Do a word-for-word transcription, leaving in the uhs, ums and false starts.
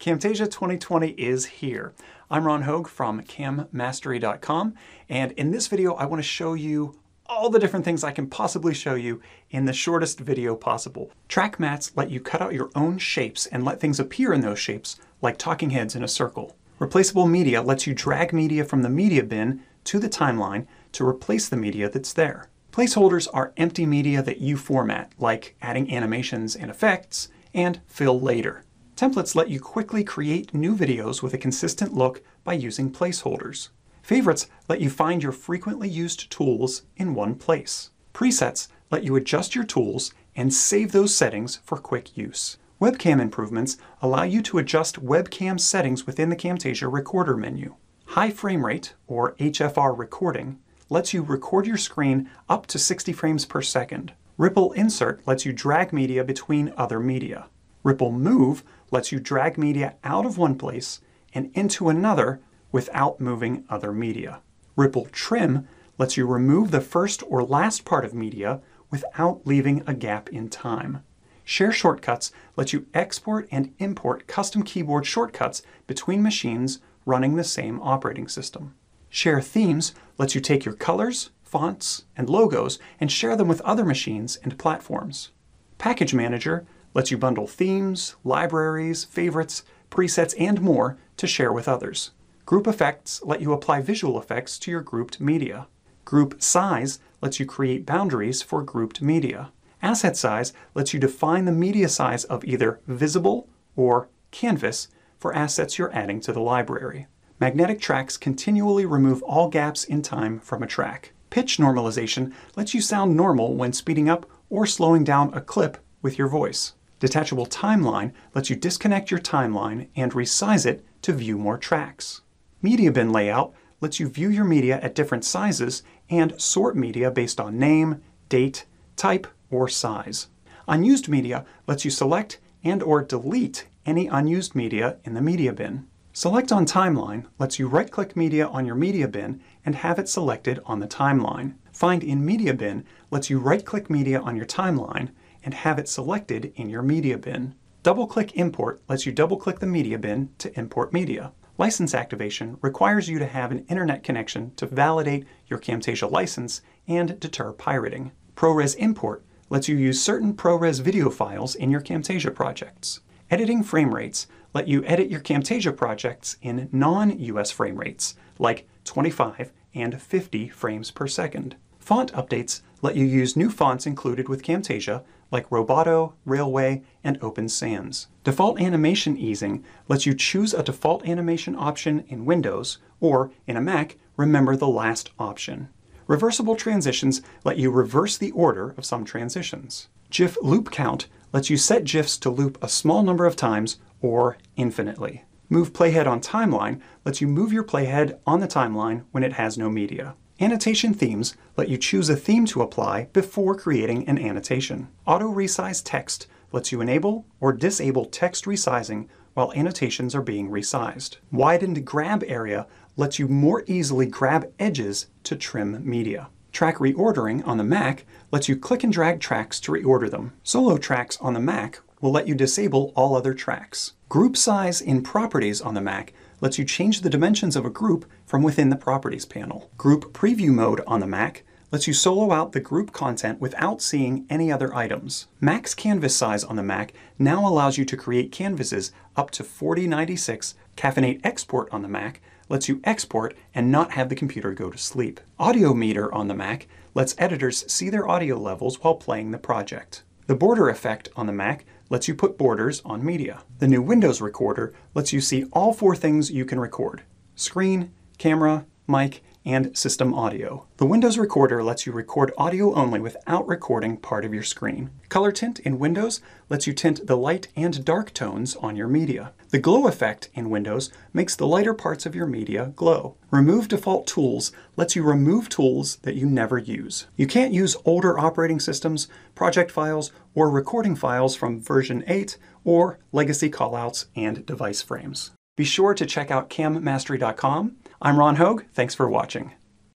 Camtasia twenty twenty is here. I'm Ron Hogue from cam mastery dot com, and in this video I want to show you all the different things I can possibly show you in the shortest video possible. Track mats let you cut out your own shapes and let things appear in those shapes, like talking heads in a circle. Replaceable media lets you drag media from the media bin to the timeline to replace the media that's there. Placeholders are empty media that you format, like adding animations and effects, and fill later. Templates let you quickly create new videos with a consistent look by using placeholders. Favorites let you find your frequently used tools in one place. Presets let you adjust your tools and save those settings for quick use. Webcam improvements allow you to adjust webcam settings within the Camtasia Recorder menu. High frame rate, or H F R recording, lets you record your screen up to sixty frames per second. Ripple Insert lets you drag media between other media. Ripple Move lets you drag media out of one place and into another without moving other media. Ripple Trim lets you remove the first or last part of media without leaving a gap in time. Share Shortcuts lets you export and import custom keyboard shortcuts between machines running the same operating system. Share Themes lets you take your colors, fonts, and logos and share them with other machines and platforms. Package Manager lets you bundle themes, libraries, favorites, presets, and more to share with others. Group Effects let you apply visual effects to your grouped media. Group Size lets you create boundaries for grouped media. Asset Size lets you define the media size of either visible or canvas for assets you're adding to the library. Magnetic Tracks continually remove all gaps in time from a track. Pitch Normalization lets you sound normal when speeding up or slowing down a clip with your voice. Detachable Timeline lets you disconnect your timeline and resize it to view more tracks. Media Bin Layout lets you view your media at different sizes and sort media based on name, date, type, or size. Unused Media lets you select and or delete any unused media in the media bin. Select on Timeline lets you right-click media on your media bin and have it selected on the timeline. Find in Media Bin lets you right-click media on your timeline and have it selected in your media bin. Double-click Import lets you double-click the media bin to import media. License activation requires you to have an internet connection to validate your Camtasia license and deter pirating. ProRes Import lets you use certain ProRes video files in your Camtasia projects. Editing frame rates let you edit your Camtasia projects in non-U S frame rates, like twenty-five and fifty frames per second. Font updates let you use new fonts included with Camtasia, like Roboto, Railway, and Open Sans. Default animation easing lets you choose a default animation option in Windows, or in a Mac, remember the last option. Reversible transitions let you reverse the order of some transitions. GIF loop count lets you set GIFs to loop a small number of times or infinitely. Move Playhead on Timeline lets you move your playhead on the timeline when it has no media. Annotation themes let you choose a theme to apply before creating an annotation. Auto-resize text lets you enable or disable text resizing while annotations are being resized. Widened grab area lets you more easily grab edges to trim media. Track reordering on the Mac lets you click and drag tracks to reorder them. Solo tracks on the Mac will let you disable all other tracks. Group size in Properties on the Mac lets you change the dimensions of a group from within the Properties panel. Group Preview Mode on the Mac lets you solo out the group content without seeing any other items. Max Canvas Size on the Mac now allows you to create canvases up to forty ninety-six. CAFFEINATE Export on the Mac lets you export and not have the computer go to sleep. Audio Meter on the Mac lets editors see their audio levels while playing the project. The Border Effect on the Mac lets you put borders on media. The new Windows Recorder lets you see all four things you can record: screen, camera, mic, and system audio. The Windows Recorder lets you record audio only without recording part of your screen. Color Tint in Windows lets you tint the light and dark tones on your media. The Glow Effect in Windows makes the lighter parts of your media glow. Remove Default Tools lets you remove tools that you never use. You can't use older operating systems, project files, or recording files from version eight, or legacy callouts and device frames. Be sure to check out cam mastery dot com. I'm Ron Hogue. Thanks for watching.